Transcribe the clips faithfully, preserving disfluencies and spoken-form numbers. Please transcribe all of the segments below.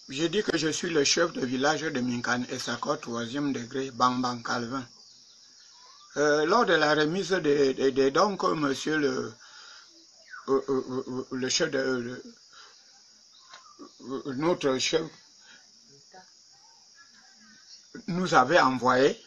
J'ai dit que je suis le chef de village de Minkan et Sakor, troisième degré, Bang Calvin. Euh, lors de la remise des de, de dons que monsieur le, euh, euh, le chef de le, euh, notre chef nous avait envoyé,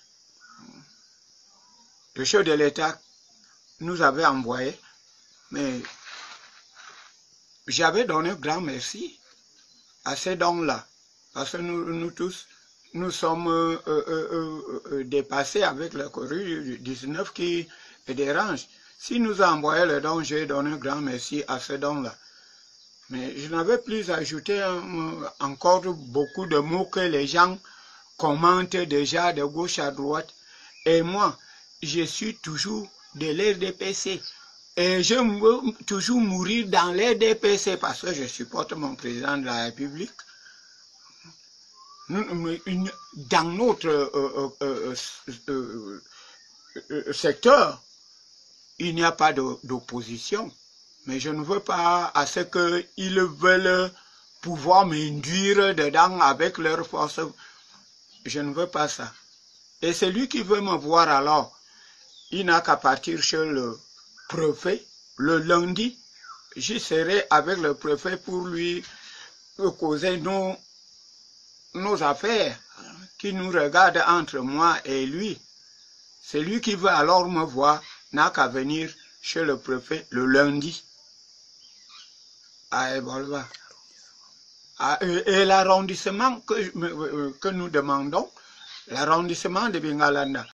le chef de l'État nous avait envoyé, mais j'avais donné grand merci à ces dons-là, parce que nous, nous tous, nous sommes euh, euh, euh, euh, dépassés avec le Covid dix-neuf qui dérange. Si nous a envoyé le don, j'ai donné grand merci à ce don-là. Mais je n'avais plus ajouté euh, encore beaucoup de mots que les gens commentent déjà de gauche à droite. Et moi, je suis toujours de l'R D P C. Et je veux toujours mourir dans l'R D P C parce que je supporte mon président de la République. Dans notre euh, euh, euh, euh, secteur, il n'y a pas d'opposition. Mais je ne veux pas à ce qu'ils veulent pouvoir m'induire dedans avec leur force. Je ne veux pas ça. Et celui qui veut me voir alors, il n'a qu'à partir chez le préfet le lundi. J'y serai avec le préfet pour lui causer nos, nos affaires qui nous regardent entre moi et lui. Celui qui veut alors me voir n'a qu'à venir chez le préfet le lundi à Ebolva. Et l'arrondissement que, que nous demandons, l'arrondissement de Bengalanda,